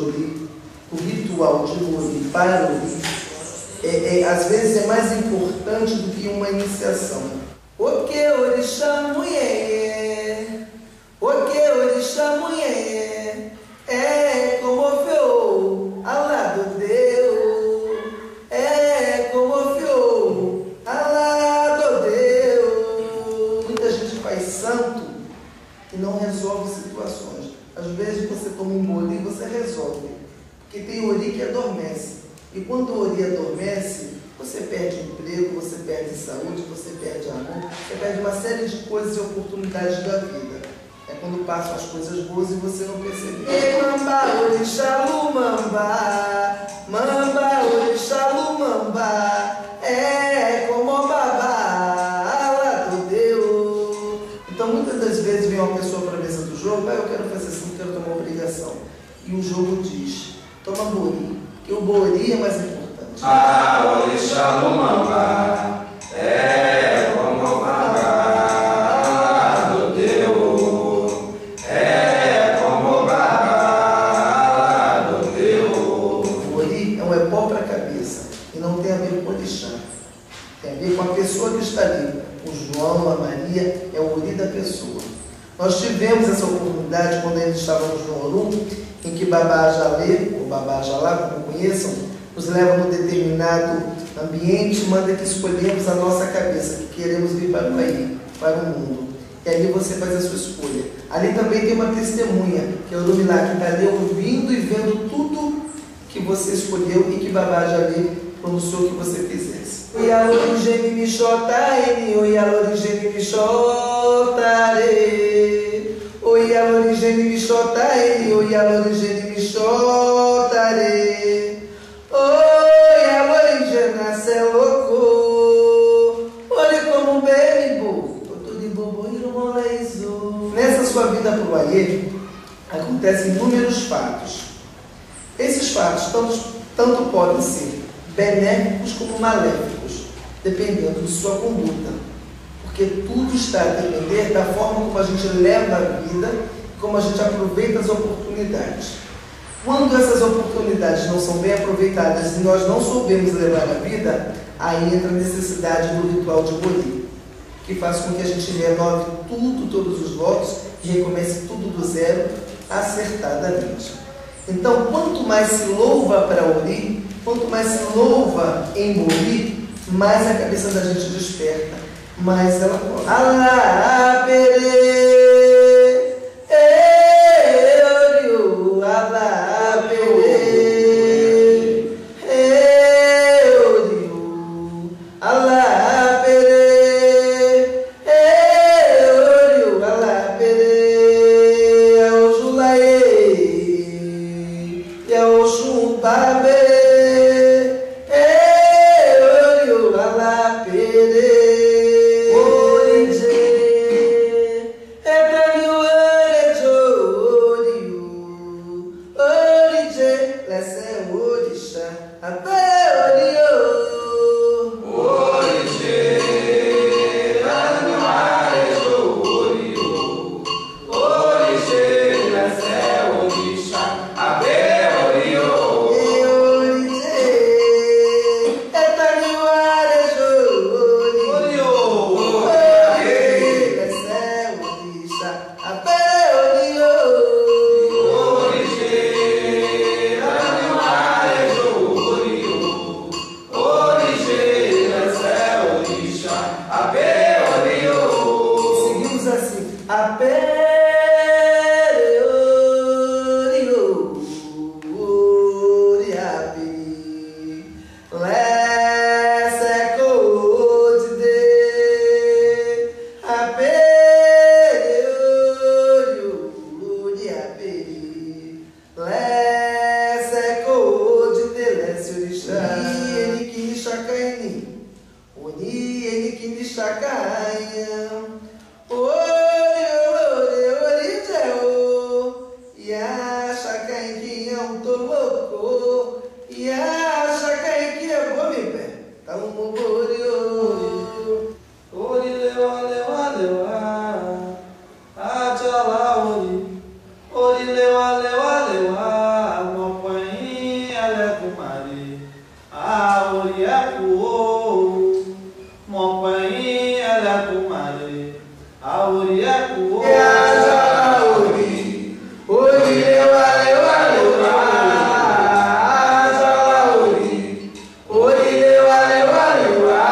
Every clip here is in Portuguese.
Ori, o ritual de Ori para Ori, às vezes é mais importante do que uma iniciação. O que orixá mulher, o que orixá mulher, é como Alá do Deus, é como Alá do Deus. Muita gente faz santo e não resolve situações. Às vezes você toma um Ori e você resolve, porque tem Ori que adormece. E quando o Ori adormece, você perde emprego, você perde saúde, você perde amor, você perde uma série de coisas e oportunidades da vida. É quando passam as coisas boas e você não percebe. Ei, mamba, orixá, lumamba, mamba, orixá, lumamba, é como babá, Alá do Deus. Então muitas das vezes vem uma pessoa para a mesa do jogo, eu quero fazer assim, quero tomar obrigação. E o jogo diz, toma Bori, que o Bori é mais importante. Ah, orixá, lumamba, é como babá do Deus, é como babá do Deus. O Ori é um epó para a cabeça e não tem a ver com o orixá. Tem a ver com a pessoa que está ali. O João, a Maria, é o Ori da pessoa. Nós tivemos essa oportunidade quando ainda estávamos no Orum, em que Babá Jalê, ou Babá Jalá, como conheçam, nos leva num determinado ambiente e manda que escolhemos a nossa cabeça, que queremos vir para o Bahia, para o mundo. E ali você faz a sua escolha. Ali também tem uma testemunha, que é o Lumilá, que está ali ouvindo e vendo tudo que você escolheu e que Babá Jalê pronunciou que você fizesse. O Yalorigene Michotare, o Yalorigene Michotare, o Yalorigene Michotare, o Yalorigene Michotare. Oi, Yalorigene nasce louco, olhe como um bebo, tudo de bobo e molezo. Nessa sua vida para o Aie, acontecem inúmeros fatos. Esses fatos tanto podem ser benéficos como maléficos, dependendo de sua conduta, porque tudo está a depender da forma como a gente leva a vida, como a gente aproveita as oportunidades. Quando essas oportunidades não são bem aproveitadas e nós não soubemos levar a vida, aí entra a necessidade do ritual de Bori, que faz com que a gente renove tudo, todos os votos e recomece tudo do zero, acertadamente. Então, quanto mais se louva para Ori, quanto mais se louva em Bori, mais a cabeça da gente desperta, mais ela fala, Alá, Pere, Euriu, Alá, Pere, Euriu, Alá, Pere, Euriu, Alá, Pere, é o Julaê, é o Chumpabe. o mare. A ori é o E a jala ori. Ori lewa lewa lewa. A jala ori. Ori lewa lewa lewa.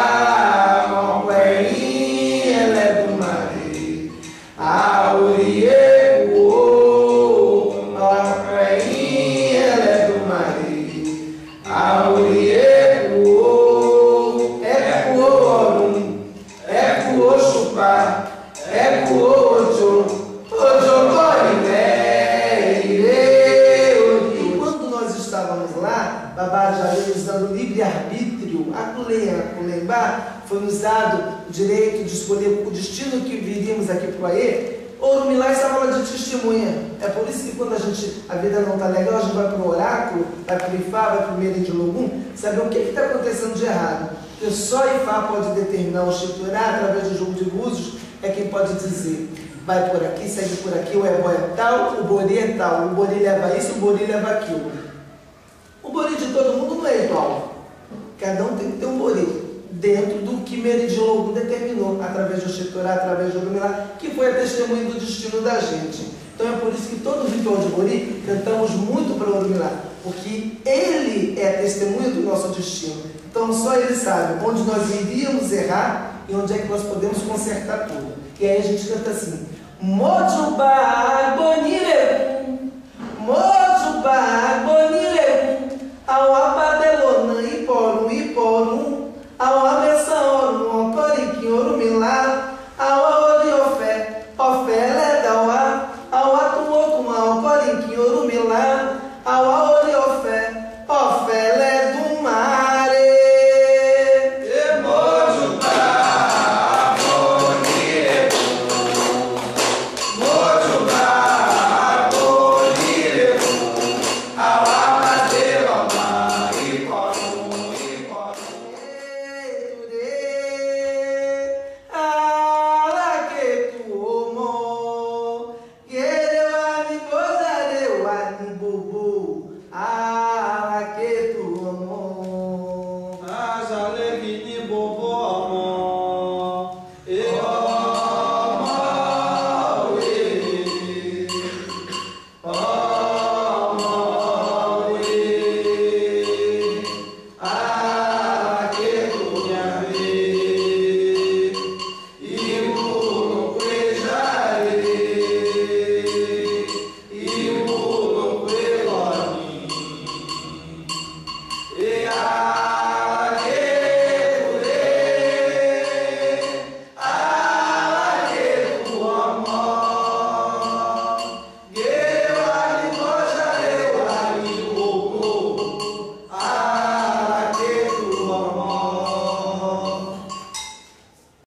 Mokweni ele do mare. A ori é o. Mokweni ele do mare. A ori é o. É o orum. É o chupa. É o ojo. Ojo corre, ire. Quando nós estávamos lá, Babá já nos dando livre-arbítrio, Aculemba, foi nos dado o direito de escolher o destino que viríamos aqui para o Aê. Orumilá estava lá de testemunha. É por isso que quando a vida não está legal, a gente vai para o oráculo, vai para o Ifá, vai para o Meire de Logum, saber o que está acontecendo de errado. Porque só Ifá pode determinar o Chiturá através do jogo de búzios, é quem pode dizer, vai por aqui, segue por aqui, o ebó é tal, o bori é tal, o bori leva isso, o bori leva aquilo. O bori de todo mundo não é igual. Cada um tem que ter um bori dentro do que Meridionlogu determinou, através do Chiturá, através do Orumilá, que foi a testemunha do destino da gente. Então é por isso que todo ritual de bori cantamos muito para o Orumilá, porque ele é a testemunha do nosso destino. Então só ele sabe onde nós iríamos errar e onde é que nós podemos consertar tudo. E aí a gente canta assim: Mojubá Bonireu, Mojubá